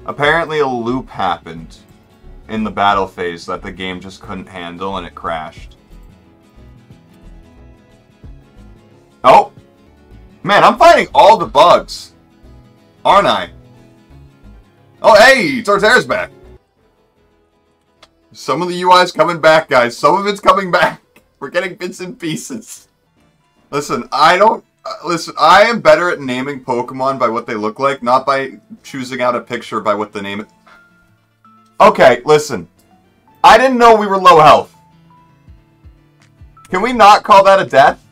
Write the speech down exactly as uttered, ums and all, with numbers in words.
Apparently a loop happened in the battle phase that the game just couldn't handle and it crashed. Oh! Man, I'm finding all the bugs. Aren't I? Oh, hey! Torterra's back! Some of the U I's coming back, guys. Some of it's coming back. We're getting bits and pieces. Listen, I don't... Uh, listen, I am better at naming Pokemon by what they look like, not by choosing out a picture by what the name is. Okay, listen. I didn't know we were low health. Can we not call that a death?